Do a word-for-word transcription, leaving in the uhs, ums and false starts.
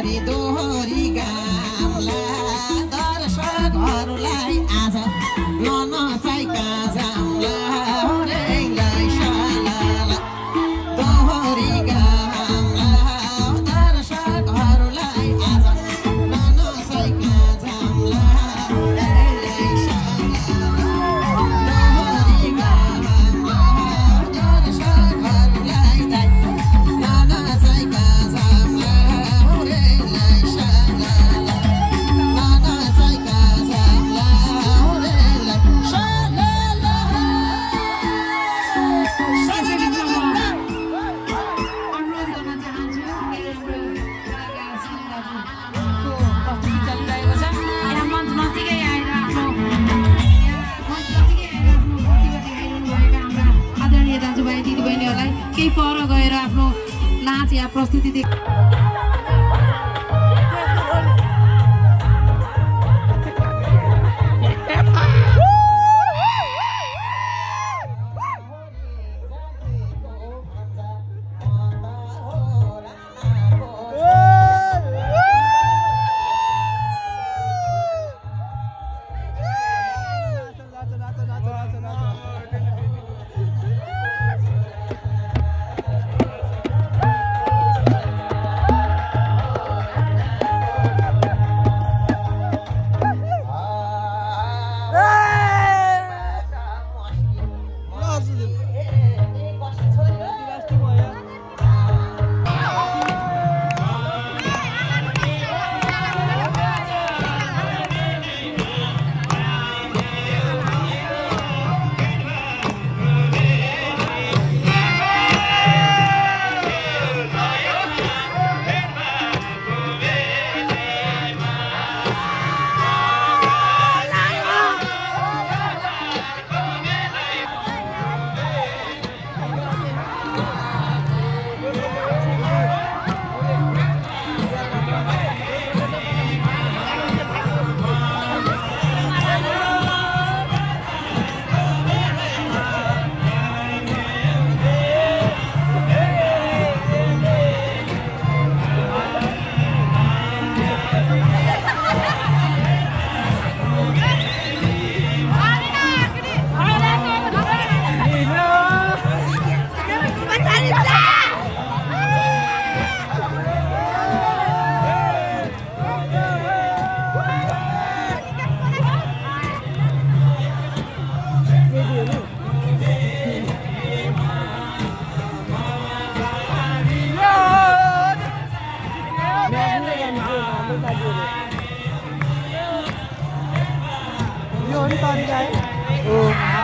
दोहोरी दोहोरी गाउँला दर्शकहरूलाई आज ननचाइका जाउँला रेलाई साला दोहोरी गाउँला दर्शकहरूलाई आज ननचाइका जाउँला रेलाई साला दोहोरी गाउँला दर्शकहरूलाई ननचाइका जाउँला रेलाई साला ननचाइका जाउँला रेलाई साला अनुरोध गर्न चाहन्छु मेरो कलाकार सिङ्गापुरको प्रस्तुति चलिरहेको छ यहाँ मञ्च नजिकै आएर आफ्नो यहाँ मञ्च नजिकै आएर आफ्नो प्रतिभा देखाइरहनु भएका हाम्रा आदरणीय दाजुभाइ दिदीबहिनीहरूलाई केही पर गएर आफ्नो नाच या प्रस्तुति देख Yo, ini tadi guys. Oh.